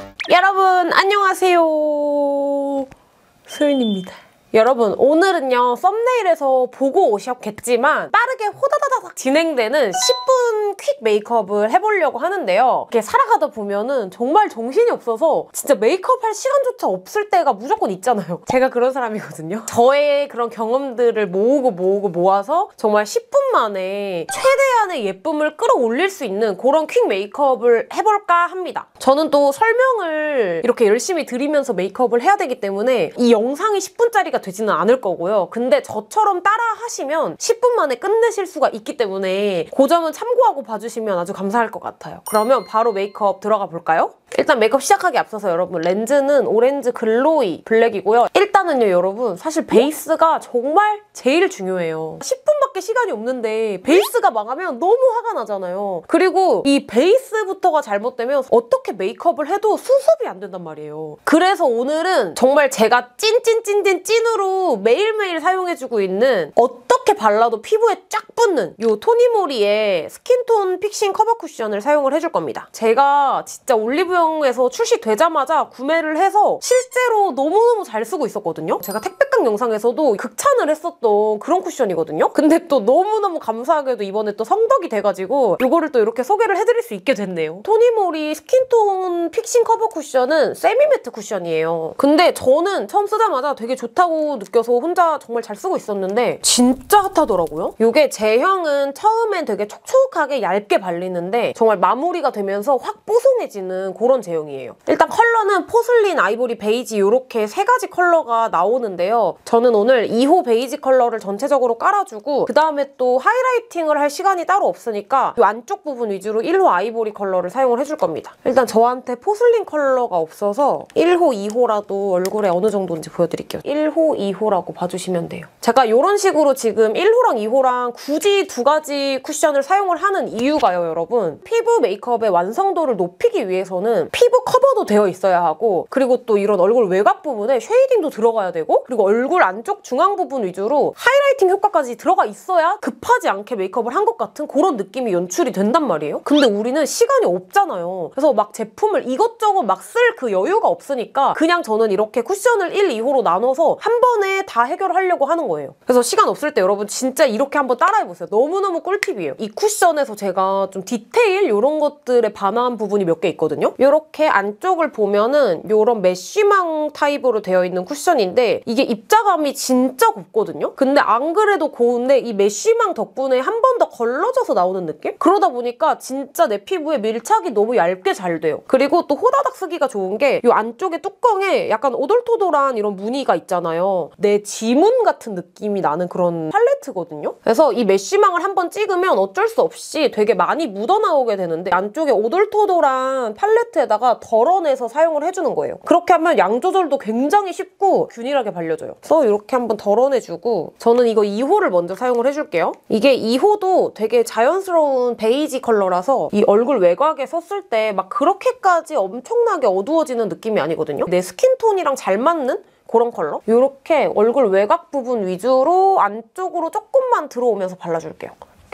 여러분 안녕하세요. 소윤입니다. 여러분 오늘은요 썸네일에서 보고 오셨겠지만 빠르게 호다다닥 진행되는 10분 퀵 메이크업을 해보려고 하는데요. 이렇게 살아가다 보면은 정말 정신이 없어서 진짜 메이크업 할 시간조차 없을 때가 무조건 있잖아요. 제가 그런 사람이거든요. 저의 그런 경험들을 모아서 정말 10분 만에 최대한의 예쁨을 끌어올릴 수 있는 그런 퀵 메이크업을 해볼까 합니다. 저는 또 설명을 이렇게 열심히 드리면서 메이크업을 해야 되기 때문에 이 영상이 10분짜리가 되지는 않을 거고요. 근데 저처럼 따라 하시면 10분 만에 끝내실 수가 있기 때문에 그 점은 참고하고 봐주시면 아주 감사할 것 같아요. 그러면 바로 메이크업 들어가 볼까요? 일단 메이크업 시작하기 앞서서 여러분 렌즈는 오렌지 글로이 블랙이고요. 일단은요 여러분 사실 베이스가 정말 제일 중요해요. 10분밖에 시간이 없는데 베이스가 망하면 너무 화가 나잖아요. 그리고 이 베이스부터가 잘못되면 어떻게 메이크업을 해도 수습이 안 된단 말이에요. 그래서 오늘은 정말 제가 찐으로 매일매일 사용해주고 있는 어떻게 발라도 피부에 쫙 붙는 이 토니모리의 스킨톤 픽싱 커버 쿠션을 사용을 해줄 겁니다. 제가 진짜 올리브영에서 출시되자마자 구매를 해서 실제로 너무너무 잘 쓰고 있었거든요. 제가 택배깡 영상에서도 극찬을 했었던 그런 쿠션이거든요. 근데 또 너무너무 감사하게도 이번에 또 성덕이 돼가지고 이거를 또 이렇게 소개를 해드릴 수 있게 됐네요. 토니모리 스킨톤 픽싱 커버 쿠션은 세미매트 쿠션이에요. 근데 저는 처음 쓰자마자 되게 좋다고 느껴서 혼자 정말 잘 쓰고 있었는데 진짜 핫하더라고요. 이게 제형은 처음엔 되게 촉촉하게 얇게 발리는데 정말 마무리가 되면서 확 뽀송해지는 그런 제형이에요. 일단 컬러는 포슬린, 아이보리, 베이지 이렇게 세 가지 컬러가 나오는데요. 저는 오늘 2호 베이지 컬러를 전체적으로 깔아주고 그 다음에 또 하이라이팅을 할 시간이 따로 없으니까 이 안쪽 부분 위주로 1호 아이보리 컬러를 사용을 해줄 겁니다. 일단 저한테 포슬린 컬러가 없어서 1호, 2호라도 얼굴에 어느 정도인지 보여드릴게요. 1호, 2호라고 봐주시면 돼요. 제가 이런 식으로 지금 1호랑 2호랑 굳이 두 가지 쿠션을 사용을 하는 이유가요, 여러분. 피부 메이크업의 완성도를 높이기 위해서는 피부 커버도 되어 있어야 하고 그리고 또 이런 얼굴 외곽 부분에 쉐이딩도 들어가야 되고 그리고 얼굴 안쪽 중앙 부분 위주로 하이라이팅 효과까지 들어가 있어야 급하지 않게 메이크업을 한 것 같은 그런 느낌이 연출이 된단 말이에요. 근데 우리는 시간이 없잖아요. 그래서 막 제품을 이것저것 막 쓸 그 여유가 없으니까 그냥 저는 이렇게 쿠션을 1, 2호로 나눠서 한 번에 다 해결하려고 하는 거예요. 그래서 시간 없을 때 여러분 진짜 이렇게 한번 따라해보세요. 너무너무 꿀팁이에요. 이 쿠션에서 제가 좀 디테일 이런 것들에 반한 부분이 몇 개 있거든요. 이렇게 안쪽을 보면은 이런 메쉬망 타입으로 되어 있는 쿠션인데 이게 입자감이 진짜 곱거든요. 근데 안 그래도 고운데 이 메쉬망 덕분에 한 번 더 걸러져서 나오는 느낌? 그러다 보니까 진짜 내 피부에 밀착이 너무 얇게 잘 돼요. 그리고 또 호다닥 쓰기가 좋은 게 이 안쪽에 뚜껑에 약간 오돌토돌한 이런 무늬가 있잖아요. 내 지문 같은 느낌이 나는 그런 팔레트거든요. 그래서 이 메쉬망을 한번 찍으면 어쩔 수 없이 되게 많이 묻어나오게 되는데 안쪽에 오돌토돌한 팔레트에다가 덜어내서 사용을 해주는 거예요. 그렇게 하면 양 조절도 굉장히 쉽고 균일하게 발려져요. 그래서 이렇게 한번 덜어내주고 저는 이거 2호를 먼저 사용을 해줄게요. 이게 2호도 되게 자연스러운 베이지 컬러라서 이 얼굴 외곽에 썼을 때 막 그렇게까지 엄청나게 어두워지는 느낌이 아니거든요. 내 스킨톤이랑 잘 맞는 그런 컬러? 이렇게 얼굴 외곽 부분 위주로 안쪽으로 조금만 들어오면서 발라줄게요.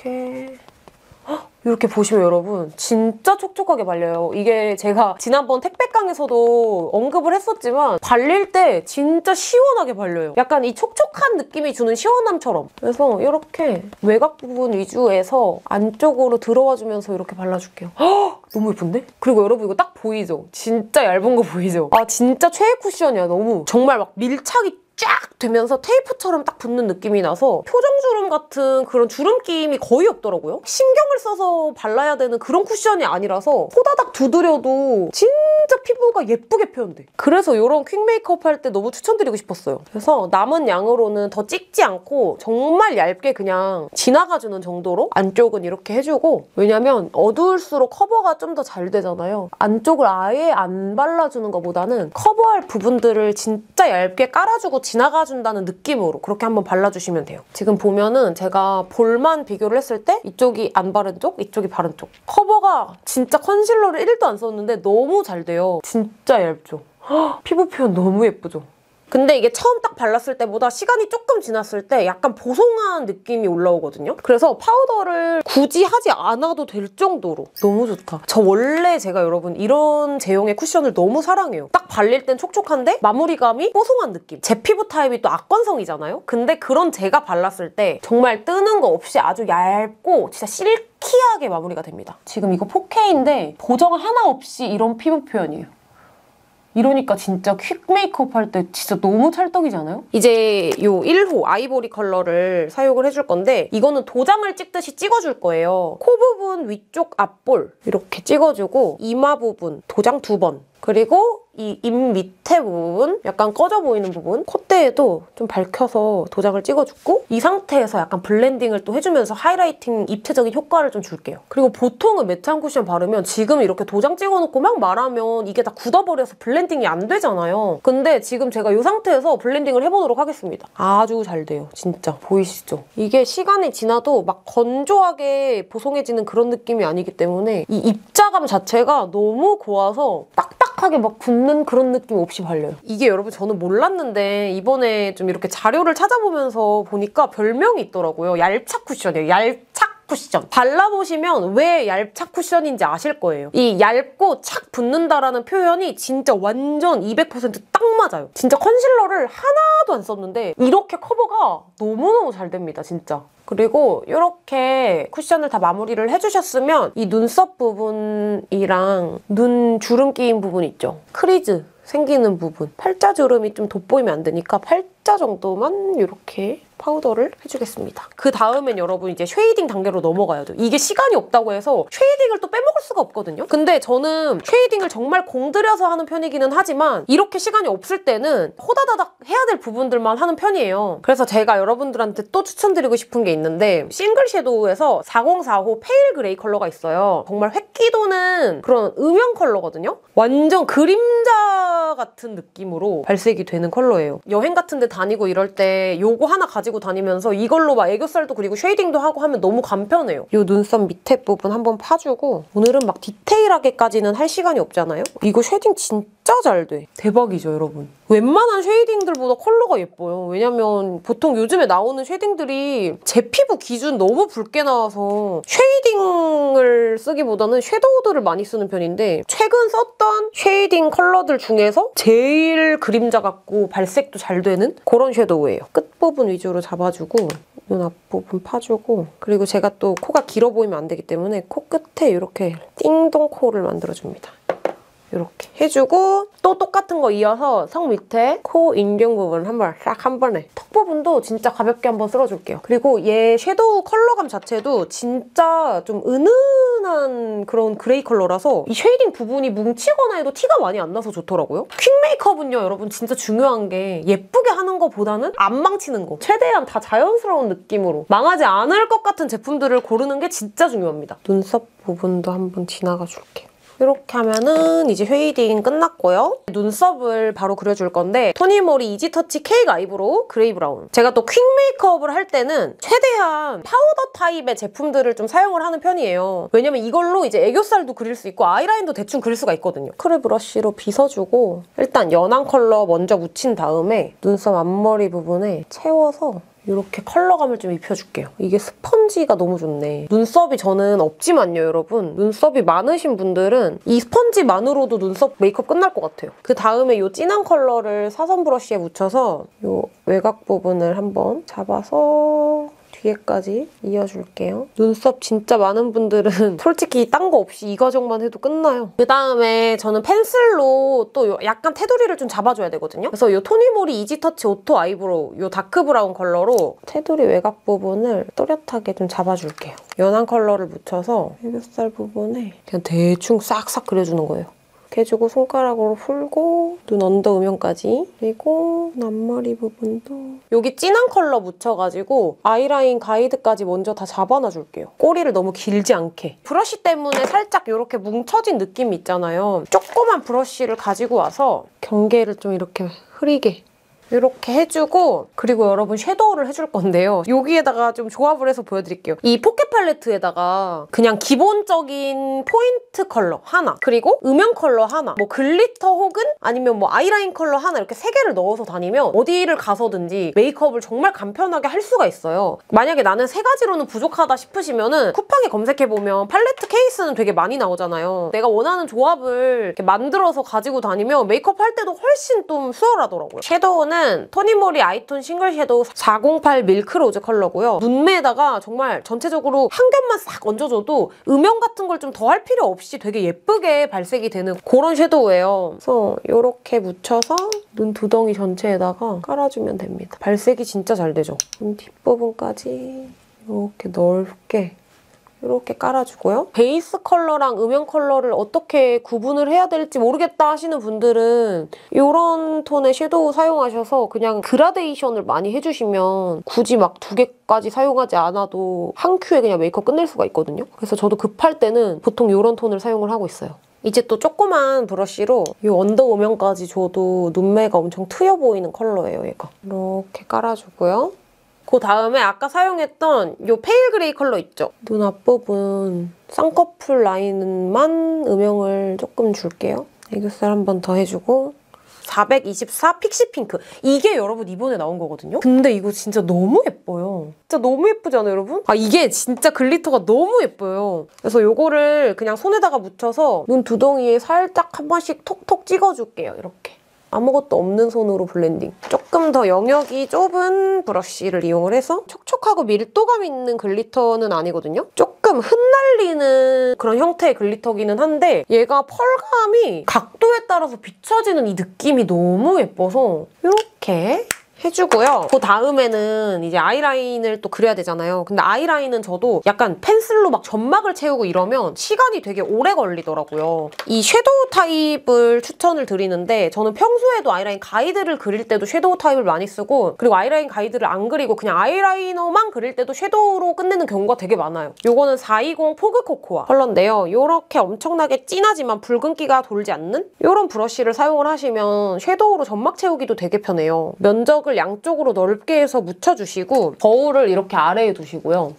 이렇게 보시면 여러분 진짜 촉촉하게 발려요. 이게 제가 지난번 택배깡에서도 언급을 했었지만 발릴 때 진짜 시원하게 발려요. 약간 이 촉촉한 느낌이 주는 시원함처럼. 그래서 이렇게 외곽 부분 위주에서 안쪽으로 들어와주면서 이렇게 발라줄게요. 너무 예쁜데? 그리고 여러분 이거 딱 보이죠? 진짜 얇은 거 보이죠? 아 진짜 최애 쿠션이야. 너무 정말 막 밀착이 쫙 되면서 테이프처럼 딱 붙는 느낌이 나서 표정주름 같은 그런 주름김이 거의 없더라고요. 신경을 써서 발라야 되는 그런 쿠션이 아니라서 호다닥 두드려도 진짜 피부가 예쁘게 표현돼. 그래서 이런 퀵 메이크업 할 때 너무 추천드리고 싶었어요. 그래서 남은 양으로는 더 찍지 않고 정말 얇게 그냥 지나가주는 정도로 안쪽은 이렇게 해주고 왜냐면 어두울수록 커버가 좀 더 잘 되잖아요. 안쪽을 아예 안 발라주는 것보다는 커버할 부분들을 진짜 얇게 깔아주고 지나가준다는 느낌으로 그렇게 한번 발라주시면 돼요. 지금 보면은 제가 볼만 비교를 했을 때 이쪽이 안 바른 쪽, 이쪽이 바른 쪽. 커버가 진짜 컨실러를 1도 안 썼는데 너무 잘 돼요. 진짜 얇죠? 피부 표현 너무 예쁘죠? 근데 이게 처음 딱 발랐을 때보다 시간이 조금 지났을 때 약간 보송한 느낌이 올라오거든요. 그래서 파우더를 굳이 하지 않아도 될 정도로 너무 좋다. 저 원래 제가 여러분 이런 제형의 쿠션을 너무 사랑해요. 딱 발릴 땐 촉촉한데 마무리감이 뽀송한 느낌. 제 피부 타입이 또 악건성이잖아요? 근데 그런 제가 발랐을 때 정말 뜨는 거 없이 아주 얇고 진짜 실키하게 마무리가 됩니다. 지금 이거 4K인데 보정 하나 없이 이런 피부 표현이에요. 이러니까 진짜 퀵 메이크업 할 때 진짜 너무 찰떡이잖아요? 이제 요 1호 아이보리 컬러를 사용을 해줄 건데 이거는 도장을 찍듯이 찍어줄 거예요. 코 부분 위쪽 앞볼 이렇게 찍어주고 이마 부분 도장 2번 그리고 이 입 밑에 부분, 약간 꺼져 보이는 부분 콧대에도 좀 밝혀서 도장을 찍어주고 이 상태에서 약간 블렌딩을 또 해주면서 하이라이팅 입체적인 효과를 좀 줄게요. 그리고 보통은 매트한 쿠션 바르면 지금 이렇게 도장 찍어놓고 막 말하면 이게 다 굳어버려서 블렌딩이 안 되잖아요. 근데 지금 제가 이 상태에서 블렌딩을 해보도록 하겠습니다. 아주 잘 돼요. 진짜. 보이시죠? 이게 시간이 지나도 막 건조하게 보송해지는 그런 느낌이 아니기 때문에 이 입자감 자체가 너무 고와서 딱딱하게 막 굳는 그런 느낌 없이 발려요. 이게 여러분 저는 몰랐는데 이번에 좀 이렇게 자료를 찾아보면서 보니까 별명이 있더라고요. 얄착 쿠션이에요. 얄착 쿠션. 발라보시면 왜 얄착 쿠션인지 아실 거예요. 이 얇고 착 붙는다라는 표현이 진짜 완전 200%딱 맞아요. 진짜 컨실러를 하나도 안 썼는데 이렇게 커버가 너무너무 잘 됩니다. 진짜. 그리고 이렇게 쿠션을 다 마무리를 해주셨으면 이 눈썹 부분이랑 눈 주름 끼인 부분 있죠? 크리즈 생기는 부분. 팔자 주름이 좀 돋보이면 안 되니까 팔자 정도만 이렇게 파우더를 해주겠습니다. 그 다음엔 여러분 이제 쉐이딩 단계로 넘어가야죠. 이게 시간이 없다고 해서 쉐이딩을 또 빼먹을 수가 없거든요. 근데 저는 쉐이딩을 정말 공들여서 하는 편이기는 하지만 이렇게 시간이 없을 때는 호다다닥 해야 될 부분들만 하는 편이에요. 그래서 제가 여러분들한테 또 추천드리고 싶은 게 있는데 싱글 섀도우에서 4045 페일 그레이 컬러가 있어요. 정말 획기 도는 그런 음영 컬러거든요. 완전 그림자 같은 느낌으로 발색이 되는 컬러예요. 여행 같은 데 다니고 이럴 때 요거 하나 가지고 다니면서 이걸로 막 애교살도 그리고 쉐이딩도 하고 하면 너무 간편해요. 이 눈썹 밑에 부분 한번 파주고 오늘은 막 디테일하게까지는 할 시간이 없잖아요? 이거 쉐이딩 진짜 잘 돼. 대박이죠, 여러분? 웬만한 쉐이딩들보다 컬러가 예뻐요. 왜냐면 보통 요즘에 나오는 쉐이딩들이 제 피부 기준 너무 붉게 나와서 쉐이딩을 쓰기보다는 섀도우들을 많이 쓰는 편인데 최근 썼던 쉐이딩 컬러들 중에서 제일 그림자 같고 발색도 잘 되는 그런 섀도우예요. 끝부분 위주로 잡아주고 눈 앞부분 파주고 그리고 제가 또 코가 길어 보이면 안 되기 때문에 코끝에 이렇게 띵동 코를 만들어줍니다. 이렇게 해주고 또 똑같은 거 이어서 성 밑에 코 인중 부분 한번 싹 한 번에 턱 부분도 진짜 가볍게 한번 쓸어줄게요. 그리고 얘 섀도우 컬러감 자체도 진짜 좀 은은한 그런 그레이 컬러라서 이 쉐이딩 부분이 뭉치거나 해도 티가 많이 안 나서 좋더라고요. 퀵 메이크업은요 여러분 진짜 중요한 게 예쁘게 하는 거보다는 안 망치는 거. 최대한 다 자연스러운 느낌으로 망하지 않을 것 같은 제품들을 고르는 게 진짜 중요합니다. 눈썹 부분도 한번 지나가 줄게요. 이렇게 하면은 이제 쉐이딩 끝났고요. 눈썹을 바로 그려줄 건데 토니모리 이지터치 케이크 아이브로우 그레이 브라운. 제가 또 퀵 메이크업을 할 때는 최대한 파우더 타입의 제품들을 좀 사용을 하는 편이에요. 왜냐면 이걸로 이제 애교살도 그릴 수 있고 아이라인도 대충 그릴 수가 있거든요. 크레 브러쉬로 빗어주고 일단 연한 컬러 먼저 묻힌 다음에 눈썹 앞머리 부분에 채워서 이렇게 컬러감을 좀 입혀줄게요. 이게 스펀지가 너무 좋네. 눈썹이 저는 없지만요, 여러분. 눈썹이 많으신 분들은 이 스펀지만으로도 눈썹 메이크업 끝날 것 같아요. 그 다음에 이 진한 컬러를 사선 브러쉬에 묻혀서 이 외곽 부분을 한번 잡아서 뒤에까지 이어줄게요. 눈썹 진짜 많은 분들은 솔직히 딴 거 없이 이 과정만 해도 끝나요. 그 다음에 저는 펜슬로 또 약간 테두리를 좀 잡아줘야 되거든요. 그래서 이 토니모리 이지터치 오토 아이브로우 이 다크 브라운 컬러로 테두리 외곽 부분을 또렷하게 좀 잡아줄게요. 연한 컬러를 묻혀서 애교살 부분에 그냥 대충 싹싹 그려주는 거예요. 이렇게 해주고 손가락으로 풀고 눈 언더 음영까지 그리고 앞머리 부분도 여기 진한 컬러 묻혀가지고 아이라인 가이드까지 먼저 다 잡아놔줄게요. 꼬리를 너무 길지 않게. 브러쉬 때문에 살짝 이렇게 뭉쳐진 느낌이 있잖아요. 조그만 브러쉬를 가지고 와서 경계를 좀 이렇게 흐리게 이렇게 해주고 그리고 여러분 섀도우를 해줄 건데요. 여기에다가 좀 조합을 해서 보여드릴게요. 이 포켓 팔레트에다가 그냥 기본적인 포인트 컬러 하나 그리고 음영 컬러 하나 뭐 글리터 혹은 아니면 뭐 아이라인 컬러 하나 이렇게 3개를 넣어서 다니면 어디를 가서든지 메이크업을 정말 간편하게 할 수가 있어요. 만약에 나는 3가지로는 부족하다 싶으시면은 쿠팡에 검색해보면 팔레트 케이스는 되게 많이 나오잖아요. 내가 원하는 조합을 이렇게 만들어서 가지고 다니면 메이크업 할 때도 훨씬 좀 수월하더라고요. 섀도우는 토니모리 아이톤 싱글 섀도우 408 밀크로즈 컬러고요. 눈매에다가 정말 전체적으로 한 겹만 싹 얹어줘도 음영 같은 걸 좀 더 할 필요 없이 되게 예쁘게 발색이 되는 그런 섀도우예요. 그래서 이렇게 묻혀서 눈 두덩이 전체에다가 깔아주면 됩니다. 발색이 진짜 잘 되죠? 눈 뒷부분까지 이렇게 넓게 이렇게 깔아주고요. 베이스 컬러랑 음영 컬러를 어떻게 구분을 해야 될지 모르겠다 하시는 분들은 이런 톤의 섀도우 사용하셔서 그냥 그라데이션을 많이 해주시면 굳이 막 2개까지 사용하지 않아도 한 큐에 그냥 메이크업 끝낼 수가 있거든요. 그래서 저도 급할 때는 보통 이런 톤을 사용을 하고 있어요. 이제 또 조그만 브러쉬로 이 언더 음영까지 줘도 눈매가 엄청 트여 보이는 컬러예요, 얘가. 이렇게 깔아주고요. 그 다음에 아까 사용했던 이 페일 그레이 컬러 있죠? 눈 앞부분 쌍꺼풀 라인만 음영을 조금 줄게요. 애교살 한 번 더 해주고 424 픽시 핑크. 이게 여러분 이번에 나온 거거든요? 근데 이거 진짜 너무 예뻐요. 진짜 너무 예쁘지 않아요, 여러분? 아, 이게 진짜 글리터가 너무 예뻐요. 그래서 이거를 그냥 손에다가 묻혀서 눈 두덩이에 살짝 한 번씩 톡톡 찍어줄게요, 이렇게. 아무것도 없는 손으로 블렌딩. 조금 더 영역이 좁은 브러쉬를 이용을 해서 촉촉하고 밀도감 있는 글리터는 아니거든요? 조금 흩날리는 그런 형태의 글리터기는 한데 얘가 펄감이 각도에 따라서 비춰지는 이 느낌이 너무 예뻐서 이렇게 해주고요. 그 다음에는 이제 아이라인을 또 그려야 되잖아요. 근데 아이라인은 저도 약간 펜슬로 막 점막을 채우고 이러면 시간이 되게 오래 걸리더라고요. 이 섀도우 타입을 추천을 드리는데 저는 평소에도 아이라인 가이드를 그릴 때도 섀도우 타입을 많이 쓰고 그리고 아이라인 가이드를 안 그리고 그냥 아이라이너만 그릴 때도 섀도우로 끝내는 경우가 되게 많아요. 요거는 420 포그 코코아 컬러인데요. 요렇게 엄청나게 진하지만 붉은기가 돌지 않는 이런 브러쉬를 사용을 하시면 섀도우로 점막 채우기도 되게 편해요. 면적을 양쪽으로 넓게 해서 묻혀주시고 거울을 이렇게 아래에 두시고요.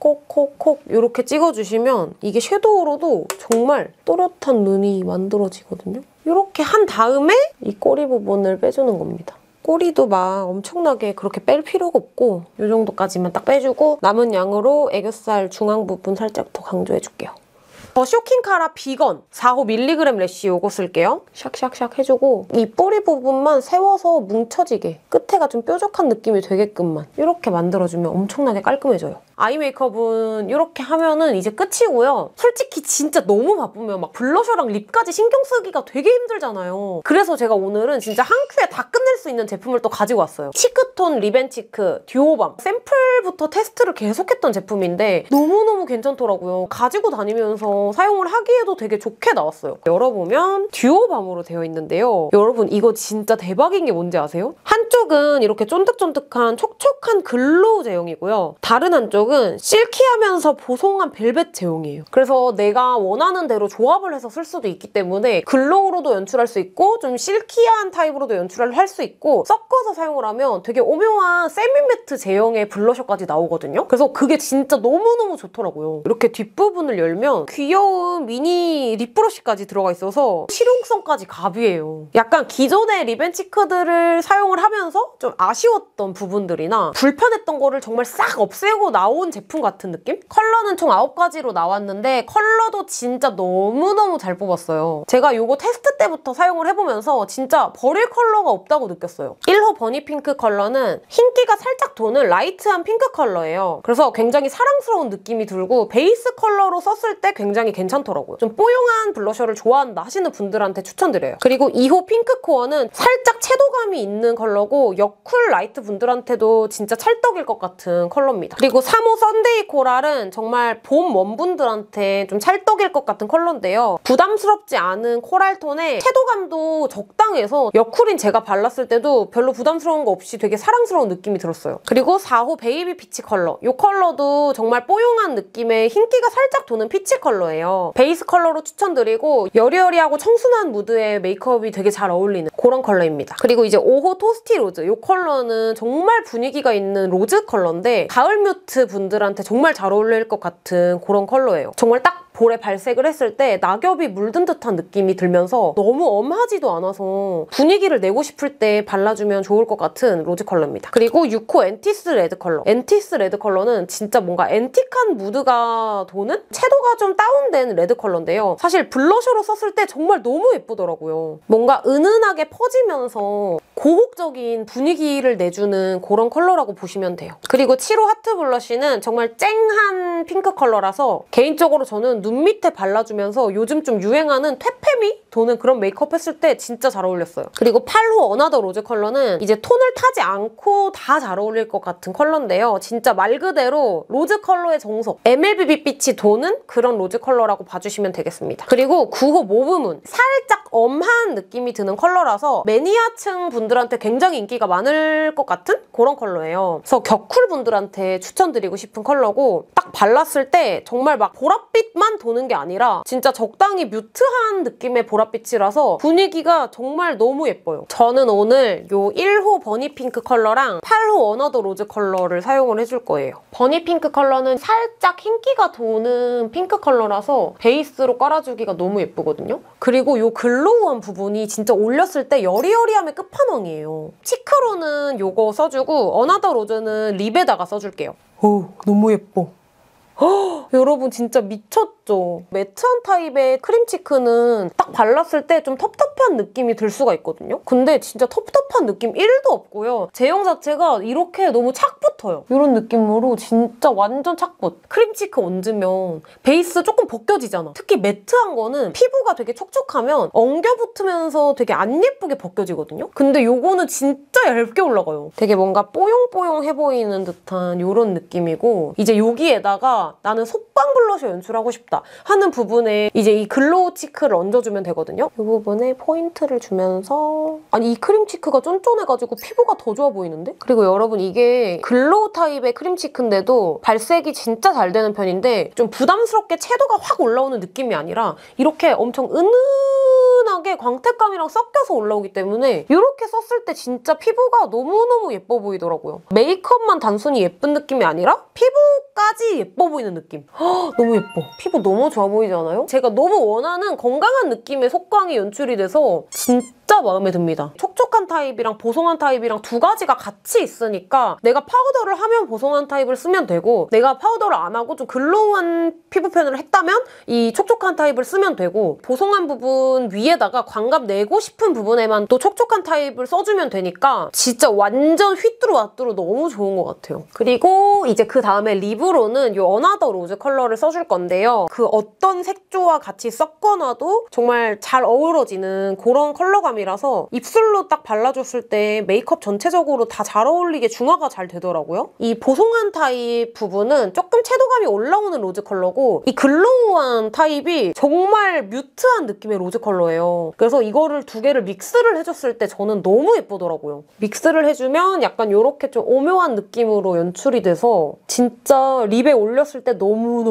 콕콕콕콕 이렇게 찍어주시면 이게 섀도우로도 정말 또렷한 눈이 만들어지거든요. 이렇게 한 다음에 이 꼬리 부분을 빼주는 겁니다. 꼬리도 막 엄청나게 그렇게 뺄 필요가 없고 이 정도까지만 딱 빼주고 남은 양으로 애교살 중앙 부분 살짝 더 강조해줄게요. 더 쇼킹 카라 비건 4호 밀리그램 래쉬 요거 쓸게요. 샥샥샥 해주고 이 뿌리 부분만 세워서 뭉쳐지게 끝에가 좀 뾰족한 느낌이 되게끔만 이렇게 만들어주면 엄청나게 깔끔해져요. 아이 메이크업은 이렇게 하면은 이제 끝이고요. 솔직히 진짜 너무 바쁘면 막 블러셔랑 립까지 신경 쓰기가 되게 힘들잖아요. 그래서 제가 오늘은 진짜 한 큐에 다 끝낼 수 있는 제품을 또 가지고 왔어요. 치크톤 립앤치크 듀오밤. 샘플부터 테스트를 계속했던 제품인데 너무너무 괜찮더라고요. 가지고 다니면서 사용을 하기에도 되게 좋게 나왔어요. 열어보면 듀오밤으로 되어 있는데요. 여러분 이거 진짜 대박인 게 뭔지 아세요? 한쪽은 이렇게 쫀득쫀득한 촉촉한 글로우 제형이고요. 다른 한쪽은 실키하면서 보송한 벨벳 제형이에요. 그래서 내가 원하는 대로 조합을 해서 쓸 수도 있기 때문에 글로우로도 연출할 수 있고 좀 실키한 타입으로도 연출을 할 수 있고 섞어서 사용을 하면 되게 오묘한 세미매트 제형의 블러셔까지 나오거든요. 그래서 그게 진짜 너무너무 좋더라고요. 이렇게 뒷부분을 열면 귀여운 미니 립브러쉬까지 들어가 있어서 실용성까지 갑이에요. 약간 기존의 립앤치크들을 사용을 하면서 좀 아쉬웠던 부분들이나 불편했던 거를 정말 싹 없애고 나온 제품 같은 느낌? 컬러는 총 9가지로 나왔는데 컬러도 진짜 너무너무 잘 뽑았어요. 제가 이거 테스트 때부터 사용을 해보면서 진짜 버릴 컬러가 없다고 느꼈어요. 1호 버니핑크 컬러는 흰기가 살짝 도는 라이트한 핑크 컬러예요. 그래서 굉장히 사랑스러운 느낌이 들고 베이스 컬러로 썼을 때 굉장히 괜찮더라고요. 좀 뽀용한 블러셔를 좋아한다 하시는 분들한테 추천드려요. 그리고 2호 핑크 코어는 살짝 채도감이 있는 컬러고 여쿨 라이트 분들한테도 진짜 찰떡일 것 같은 컬러입니다. 그리고 3호 카모 썬데이 코랄은 정말 봄 웜분들한테 좀 찰떡일 것 같은 컬러인데요. 부담스럽지 않은 코랄 톤에 섀도감도 적당해서 여쿨인 제가 발랐을 때도 별로 부담스러운 거 없이 되게 사랑스러운 느낌이 들었어요. 그리고 4호 베이비 피치 컬러. 이 컬러도 정말 뽀용한 느낌의 흰기가 살짝 도는 피치 컬러예요. 베이스 컬러로 추천드리고 여리여리하고 청순한 무드의 메이크업이 되게 잘 어울리는 그런 컬러입니다. 그리고 이제 5호 토스티 로즈. 이 컬러는 정말 분위기가 있는 로즈 컬러인데 가을 뮤트 분들한테 정말 잘 어울릴 것 같은 그런 컬러예요. 정말 딱 볼에 발색을 했을 때 낙엽이 물든 듯한 느낌이 들면서 너무 엄하지도 않아서 분위기를 내고 싶을 때 발라주면 좋을 것 같은 로즈 컬러입니다. 그리고 6호 엔티스 레드 컬러. 엔티스 레드 컬러는 진짜 뭔가 앤틱한 무드가 도는 섀도가 좀 다운된 레드 컬러인데요. 사실 블러셔로 썼을 때 정말 너무 예쁘더라고요. 뭔가 은은하게 퍼지면서 고혹적인 분위기를 내주는 그런 컬러라고 보시면 돼요. 그리고 7호 하트 블러쉬는 정말 쨍한 핑크 컬러라서 개인적으로 저는 눈 밑에 발라주면서 요즘 좀 유행하는 퇴폐미 도는 그런 메이크업 했을 때 진짜 잘 어울렸어요. 그리고 8호 어나더 로즈 컬러는 이제 톤을 타지 않고 다 잘 어울릴 것 같은 컬러인데요. 진짜 말 그대로 로즈 컬러의 정석, MLBB 빛이 도는 그런 로즈 컬러라고 봐주시면 되겠습니다. 그리고 9호 모브문. 살짝 엄한 느낌이 드는 컬러라서 매니아층 분들한테 굉장히 인기가 많을 것 같은 그런 컬러예요. 그래서 격쿨 분들한테 추천드리고 싶은 컬러고 딱 발랐을 때 정말 막 보랏빛만 도는 게 아니라 진짜 적당히 뮤트한 느낌의 보랏빛이라서 분위기가 정말 너무 예뻐요. 저는 오늘 요 1호 버니핑크 컬러랑 8호 어너더 로즈 컬러를 사용을 해줄 거예요. 버니핑크 컬러는 살짝 흰기가 도는 핑크 컬러라서 베이스로 깔아주기가 너무 예쁘거든요. 그리고 요 글로우한 부분이 진짜 올렸을 때 여리여리함의 끝판왕이에요. 치크로는 요거 써주고 어나더 로즈는 립에다가 써줄게요. 오, 너무 예뻐. 허, 여러분 진짜 미쳤죠? 매트한 타입의 크림 치크는 딱 발랐을 때 좀 텁텁한 느낌이 들 수가 있거든요? 근데 진짜 텁텁한 느낌 1도 없고요. 제형 자체가 이렇게 너무 착 붙어요. 이런 느낌으로 진짜 완전 착붙. 크림 치크 얹으면 베이스 조금 벗겨지잖아. 특히 매트한 거는 피부가 되게 촉촉하면 엉겨붙으면서 되게 안 예쁘게 벗겨지거든요? 근데 요거는 진짜 얇게 올라가요. 되게 뭔가 뽀용뽀용해 보이는 듯한 이런 느낌이고 이제 여기에다가 나는 속광 블러셔 연출하고 싶다 하는 부분에 이제 이 글로우 치크를 얹어주면 되거든요. 이 부분에 포인트를 주면서 아니 이 크림 치크가 쫀쫀해가지고 피부가 더 좋아 보이는데? 그리고 여러분 이게 글로우 타입의 크림 치크인데도 발색이 진짜 잘 되는 편인데 좀 부담스럽게 채도가 확 올라오는 느낌이 아니라 이렇게 엄청 은은하게 광택감이랑 섞여서 올라오기 때문에 이렇게 썼을 때 진짜 피부가 너무너무 예뻐 보이더라고요. 메이크업만 단순히 예쁜 느낌이 아니라 피부까지 예뻐 보이는 느낌. 허, 너무 예뻐. 피부 너무 좋아 보이지 않아요? 제가 너무 원하는 건강한 느낌의 속광이 연출이 돼서 진짜 마음에 듭니다. 촉촉한 타입이랑 보송한 타입이랑 두 가지가 같이 있으니까 내가 파우더를 하면 보송한 타입을 쓰면 되고 내가 파우더를 안 하고 좀 글로우한 피부 표현을 했다면 이 촉촉한 타입을 쓰면 되고 보송한 부분 위에다가 광감 내고 싶은 부분에만 또 촉촉한 타입을 써주면 되니까 진짜 완전 휘뚜루와뚜루 너무 좋은 것 같아요. 그리고 이제 그 다음에 립으로는 이 어나더 로즈 컬러를 써줄 건데요. 그 어떤 색조와 같이 섞어놔도 정말 잘 어우러지는 그런 컬러감이라서 입술로 딱 발라줬을 때 메이크업 전체적으로 다 잘 어울리게 중화가 잘 되더라고요. 이 보송한 타입 부분은 조금 채도감이 올라오는 로즈 컬러고 이 글로우한 타입이 정말 뮤트한 느낌의 로즈 컬러예요. 그래서 이거를 두 개를 믹스를 해줬을 때 저는 너무 예쁘더라고요. 믹스를 해주면 약간 이렇게 좀 오묘한 느낌으로 연출이 돼서 진짜 립에 올렸을 때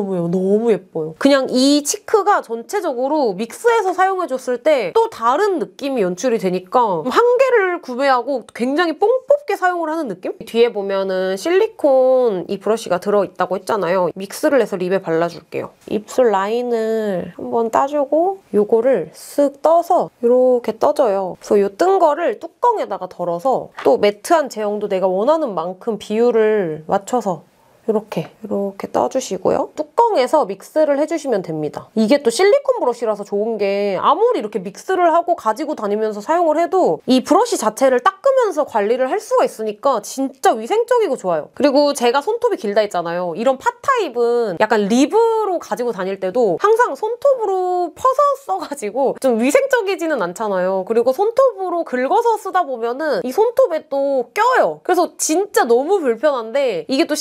너무 예뻐요. 그냥 이 치크가 전체적으로 믹스해서 사용해줬을 때 또 다른 느낌이 연출이 되니까 한 개를 구매하고 굉장히 뽕 뽑게 사용을 하는 느낌? 뒤에 보면은 실리콘 이 브러쉬가 들어있다고 했잖아요. 믹스를 해서 립에 발라줄게요. 입술 라인을 한번 따주고 요거를 쓱 떠서 이렇게 떠줘요. 그래서 요 뜬 거를 뚜껑에다가 덜어서 또 매트한 제형도 내가 원하는 만큼 비율을 맞춰서 이렇게 떠주시고요. 뚜껑에서 믹스를 해주시면 됩니다. 이게 또 실리콘 브러쉬라서 좋은 게 아무리 이렇게 믹스를 하고 가지고 다니면서 사용을 해도 이 브러쉬 자체를 닦으면서 관리를 할 수가 있으니까 진짜 위생적이고 좋아요. 그리고 제가 손톱이 길다 했잖아요. 이런 파 타입은 약간 립으로 가지고 다닐 때도 항상 손톱으로 퍼서 써가지고 좀 위생적이지는 않잖아요. 그리고 손톱으로 긁어서 쓰다 보면은 이 손톱에 또 껴요. 그래서 진짜 너무 불편한데 이게 또 실리콘 브러쉬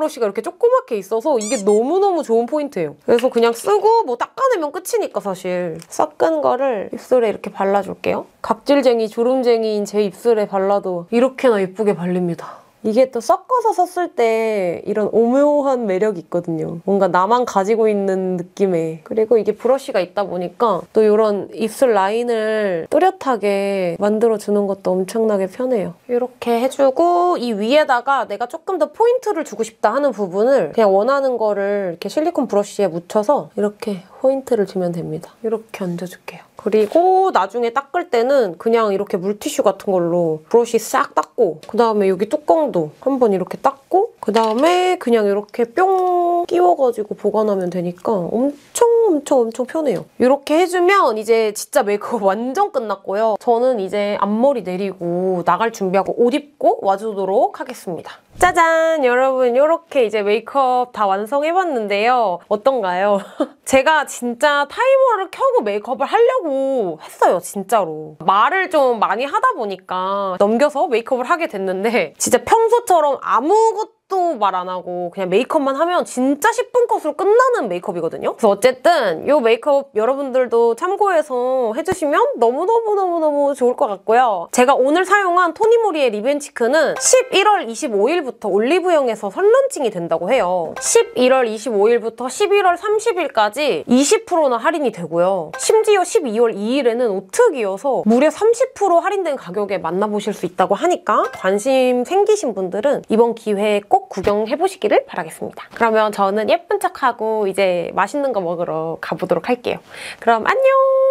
브러쉬가 이렇게 조그맣게 있어서 이게 너무너무 좋은 포인트예요. 그래서 그냥 쓰고 뭐 닦아내면 끝이니까 사실. 섞은 거를 입술에 이렇게 발라줄게요. 각질쟁이, 주름쟁이인 제 입술에 발라도 이렇게나 예쁘게 발립니다. 이게 또 섞어서 썼을 때 이런 오묘한 매력이 있거든요. 뭔가 나만 가지고 있는 느낌의. 그리고 이게 브러쉬가 있다 보니까 또 이런 입술 라인을 뚜렷하게 만들어주는 것도 엄청나게 편해요. 이렇게 해주고 이 위에다가 내가 조금 더 포인트를 주고 싶다 하는 부분을 그냥 원하는 거를 이렇게 실리콘 브러쉬에 묻혀서 이렇게 포인트를 주면 됩니다. 이렇게 얹어줄게요. 그리고 나중에 닦을 때는 그냥 이렇게 물티슈 같은 걸로 브러쉬 싹 닦고 그다음에 여기 뚜껑도 한번 이렇게 닦고 그다음에 그냥 이렇게 뿅 끼워가지고 보관하면 되니까 엄청 편해요. 이렇게 해주면 이제 진짜 메이크업 완전 끝났고요. 저는 이제 앞머리 내리고 나갈 준비하고 옷 입고 와주도록 하겠습니다. 짜잔! 여러분 이렇게 이제 메이크업 다 완성해봤는데요. 어떤가요? 제가 진짜 타이머를 켜고 메이크업을 하려고 했어요. 진짜로. 말을 좀 많이 하다 보니까 넘겨서 메이크업을 하게 됐는데 진짜 평소처럼 아무것도 말 안 하고 그냥 메이크업만 하면 진짜 10분 컷으로 끝나는 메이크업이거든요. 그래서 어쨌든 이 메이크업 여러분들도 참고해서 해주시면 너무너무 좋을 것 같고요. 제가 오늘 사용한 토니모리의 리벤치크는 11월 25일부터 올리브영에서 선런칭이 된다고 해요. 11월 25일부터 11월 30일까지 20%나 할인이 되고요. 심지어 12월 2일에는 오특이어서 무려 30% 할인된 가격에 만나보실 수 있다고 하니까 관심 생기신 분들은 이번 기회에 꼭 구경해보시기를 바라겠습니다. 그러면 저는 예쁜 척하고 이제 맛있는 거 먹으러 가보도록 할게요. 그럼 안녕!